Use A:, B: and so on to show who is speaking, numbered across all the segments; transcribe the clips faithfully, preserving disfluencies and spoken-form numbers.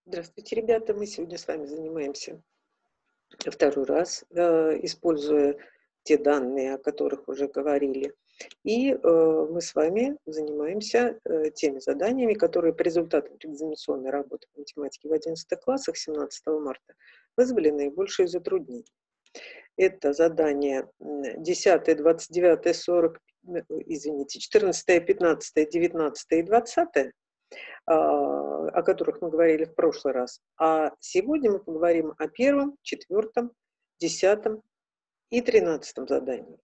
A: Здравствуйте, ребята! Мы сегодня с вами занимаемся второй раз, э, используя те данные, о которых уже говорили. И, э, мы с вами занимаемся, э, теми заданиями, которые по результатам экзаменационной работы по математике в одиннадцатых классах семнадцатого марта вызвали наибольшие затруднения. Это задания, м, десятое, двадцать девятое, сорок, м, извините, четырнадцатое, пятнадцатое, девятнадцатое и двадцатое, а, о которых мы говорили в прошлый раз. А сегодня мы поговорим о первом, четвёртом, десятом и тринадцатом задании.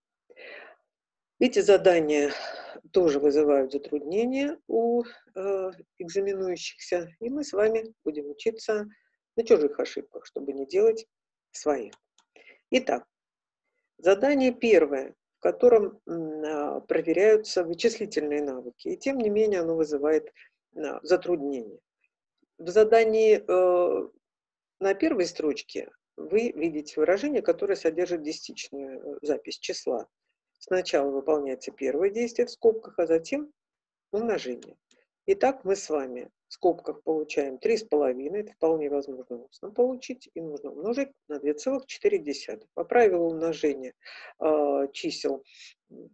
A: Эти задания тоже вызывают затруднения у, э, экзаменующихся, и мы с вами будем учиться на чужих ошибках, чтобы не делать своих. Итак, задание первое, в котором, м, а, проверяются вычислительные навыки, и тем не менее оно вызывает, а, затруднения. В задании, э, на первой строчке вы видите выражение, которое содержит десятичную, э, запись числа. Сначала выполняется первое действие в скобках, а затем умножение. Итак, мы с вами в скобках получаем три с половиной, это вполне возможно устно получить, и нужно умножить на две целых четыре десятых. По правилу умножения, а, чисел, м,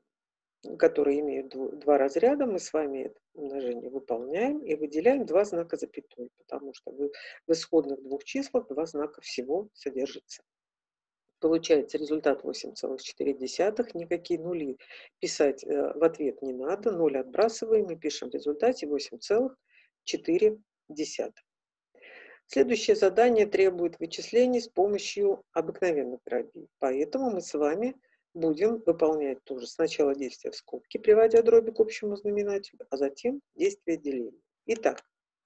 A: которые имеют дв два разряда, мы с вами это умножение выполняем и выделяем два знака запятой, потому что в в исходных двух числах два знака всего содержится. Получается результат восемь целых четыре десятых. Никакие нули писать, э, в ответ не надо, ноль отбрасываем и пишем в результате восемь целых четыре десятых. Следующее задание требует вычислений с помощью обыкновенных дробей, поэтому мы с вами будем выполнять тоже сначала действие в скобке, приводя дроби к общему знаменателю, а затем действие деления. Итак,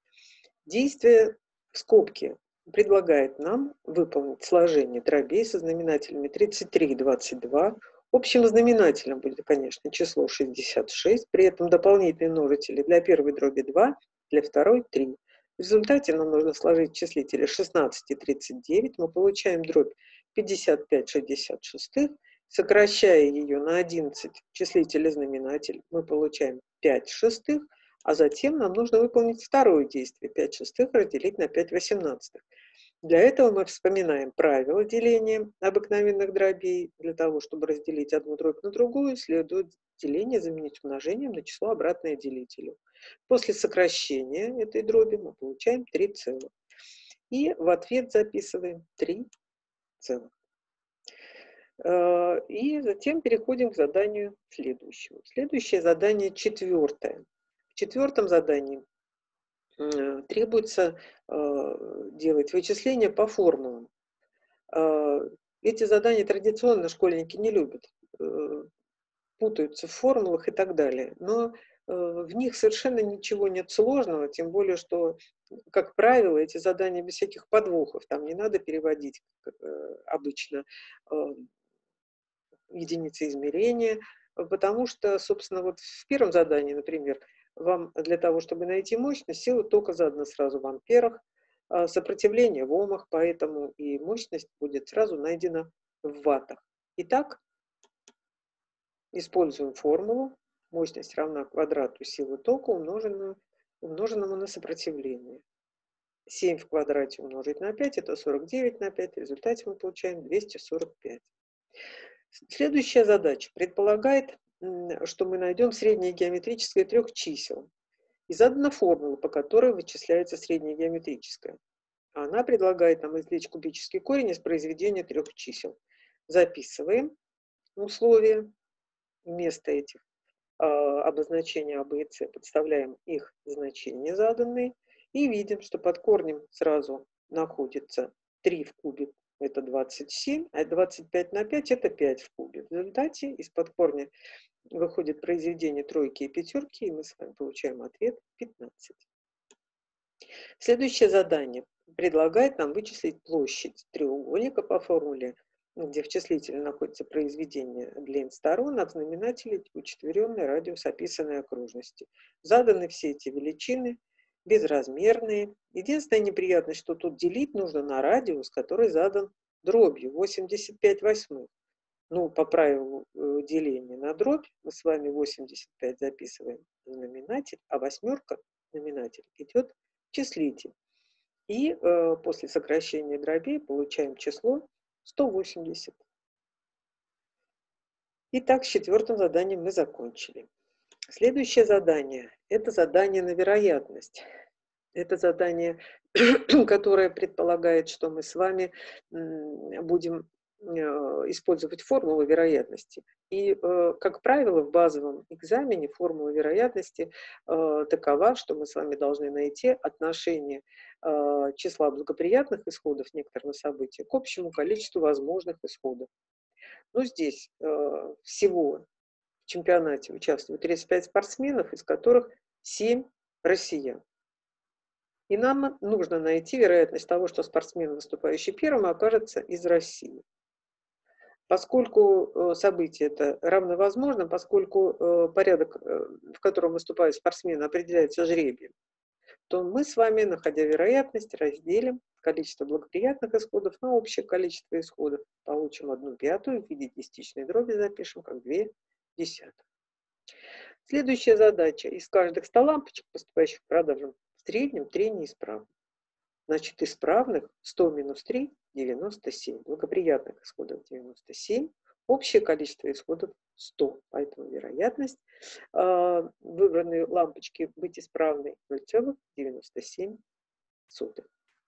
A: действие в скобке предлагает нам выполнить сложение дробей со знаменателями тридцать три и двадцать два. Общим знаменателем будет, конечно, число шестьдесят шесть, при этом дополнительные множители для первой дроби два, для второй три. В результате нам нужно сложить числители шестнадцать и тридцать девять. Мы получаем дробь пятьдесят пять шестьдесят шестых. Сокращая ее на одиннадцать числитель и знаменатель, мы получаем пять шестых, а затем нам нужно выполнить второе действие. пять шестых разделить на пять восемнадцатых. Для этого мы вспоминаем правило деления обыкновенных дробей. Для того, чтобы разделить одну дробь на другую, следует деление заменить умножением на число, обратное делителю. После сокращения этой дроби мы получаем три целых. И в ответ записываем три целых. Э, и затем переходим к заданию следующему. Следующее задание четвёртое. В четвёртом задании, м, требуется, э, делать вычисления по формулам. А, эти задания традиционно школьники не любят, э, путаются в формулах и так далее. Но, э, в них совершенно ничего нет сложного, тем более что, как правило, эти задания без всяких подвохов. Там не надо переводить, как, э, обычно, э, единицы измерения, потому что, собственно, вот в первом задании, например, вам для того, чтобы найти мощность, сила тока задана сразу в амперах, а сопротивление в омах, поэтому и мощность будет сразу найдена в ваттах. Итак, используем формулу. Мощность равна квадрату силы тока, умноженную, умноженному на сопротивление. семь в квадрате умножить на пять – это сорок девять на пять. В результате мы получаем двести сорок пять. Следующая задача предполагает, м, что мы найдем среднее геометрическое трех чисел. И задана формула, по которой вычисляется среднее геометрическое. Она предлагает нам извлечь кубический корень из произведения трех чисел. Записываем условия. Вместо этих а, обозначений А, Б и С подставляем их значения заданные. И видим, что под корнем сразу находится три в кубе, это двадцать семь, а двадцать пять на пять это пять в кубе. В результате из-под корня выходит произведение тройки и пятерки, и мы с вами получаем ответ пятнадцать. Следующее задание предлагает нам вычислить площадь треугольника по формуле, где в числителе находится произведение длин сторон, а в знаменателе учетверенный радиус описанной окружности. Заданы все эти величины, безразмерные. Единственная неприятность, что тут делить нужно на радиус, который задан дробью восемьдесят пять восьмых. Ну, по правилу э, деления на дробь мы с вами восемьдесят пять записываем в знаменатель, а восьмерка, знаменатель, идет в числитель. И э, после сокращения дробей получаем число сто восемьдесят. Итак, с четвертым заданием мы закончили. Следующее задание – это задание на вероятность. Это задание, которое предполагает, что мы с вами будем использовать формулу вероятности. И, как правило, в базовом экзамене формула вероятности такова, что мы с вами должны найти отношение числа благоприятных исходов некоторого события к общему количеству возможных исходов. Ну, здесь всего в чемпионате участвуют тридцать пять спортсменов, из которых семь россиян. И нам нужно найти вероятность того, что спортсмен, выступающий первым, окажется из России. Поскольку событие это равновозможно, поскольку порядок, в котором выступают спортсмены, определяется жребием, то мы с вами, находя вероятность, разделим количество благоприятных исходов на общее количество исходов. Получим одну пятую, в виде десятичной дроби запишем как две десятых. Следующая задача. Из каждых ста лампочек, поступающих в продажу, в среднем три неисправны. Значит, исправных сто минус три – девяносто семь. Благоприятных исходов девяносто семь. Общее количество исходов сто. Поэтому вероятность э, выбранной лампочки быть исправной ноль целых девяносто семь сотых.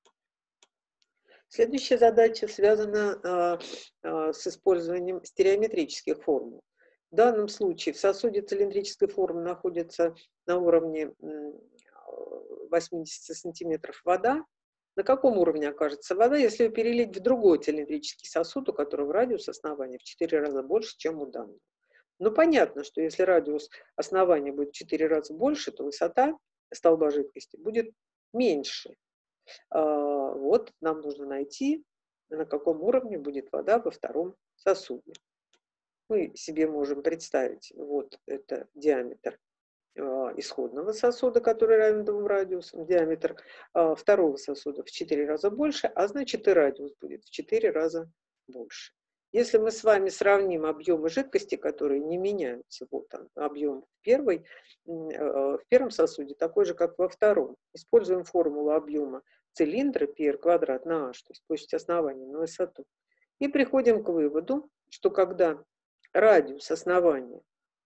A: Следующая задача связана э, э, с использованием стереометрических формул. В данном случае в сосуде цилиндрической формы находится на уровне восьмидесяти сантиметров вода. На каком уровне окажется вода, если ее перелить в другой цилиндрический сосуд, у которого радиус основания в четыре раза больше, чем у данного? Ну, понятно, что если радиус основания будет в четыре раза больше, то высота столба жидкости будет меньше. Вот нам нужно найти, на каком уровне будет вода во втором сосуде. Мы себе можем представить, вот это диаметр исходного сосуда, который равен двум радиусам, диаметр второго сосуда в четыре раза больше, а значит и радиус будет в четыре раза больше. Если мы с вами сравним объемы жидкости, которые не меняются, вот он, объем в, первой, в первом сосуде такой же, как во втором, используем формулу объема цилиндра πr квадрат на h, то есть площадь основания на высоту, и приходим к выводу, что когда радиус основания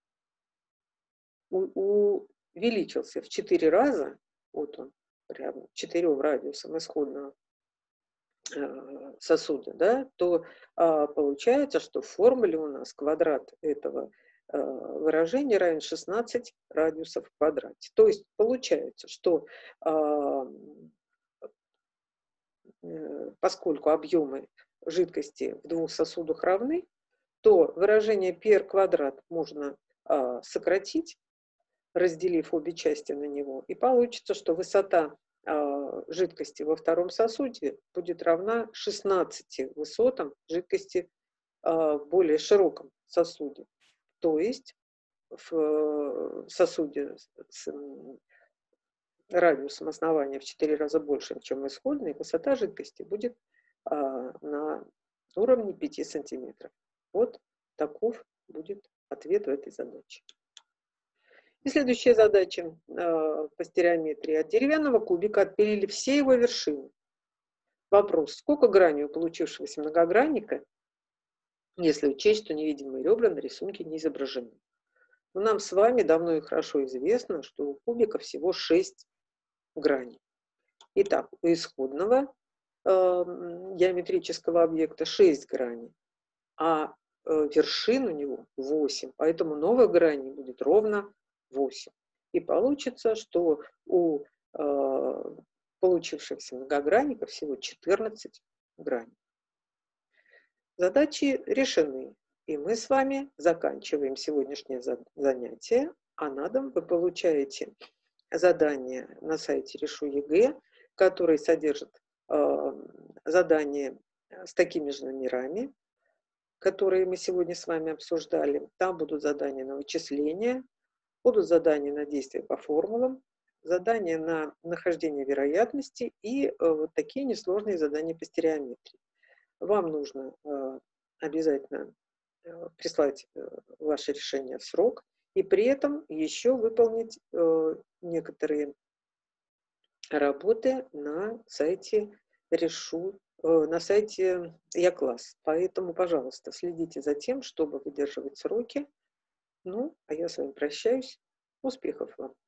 A: увеличился в четыре раза, вот он, прямо четырем радиусом исходного сосуда, да, то а, получается, что в формуле у нас квадрат этого а, выражения равен шестнадцати радиусов в квадрате. То есть получается, что а, поскольку объемы жидкости в двух сосудах равны, то выражение πr квадрат можно а, сократить, разделив обе части на него, и получится, что высота э, жидкости во втором сосуде будет равна шестнадцати высотам жидкости э, в более широком сосуде. То есть в сосуде с радиусом основания в четыре раза больше, чем исходный, высота жидкости будет э, на уровне пяти сантиметров. Вот таков будет ответ в этой задаче. И следующая задача э, по стереометрии. От деревянного кубика отпилили все его вершины. Вопрос, сколько граней у получившегося многогранника, если учесть, что невидимые ребра на рисунке не изображены? Но нам с вами давно и хорошо известно, что у кубика всего шесть граней. Итак, у исходного э, геометрического объекта шесть граней, а э, вершин у него восемь, поэтому новых граней будет ровно восемь. И получится, что у э, получившихся многогранников всего четырнадцать граней. Задачи решены. И мы с вами заканчиваем сегодняшнее занятие. А на дом вы получаете задание на сайте Решу ЕГЭ, который содержит э, задания с такими же номерами, которые мы сегодня с вами обсуждали. Там будут задания на вычисление, будут задания на действия по формулам, задания на нахождение вероятности и э, вот такие несложные задания по стереометрии. Вам нужно э, обязательно э, прислать э, ваше решение в срок и при этом еще выполнить э, некоторые работы на сайте решу э, на сайте Я-класс. Поэтому, пожалуйста, следите за тем, чтобы выдерживать сроки. Ну, а я с вами прощаюсь. Успехов вам!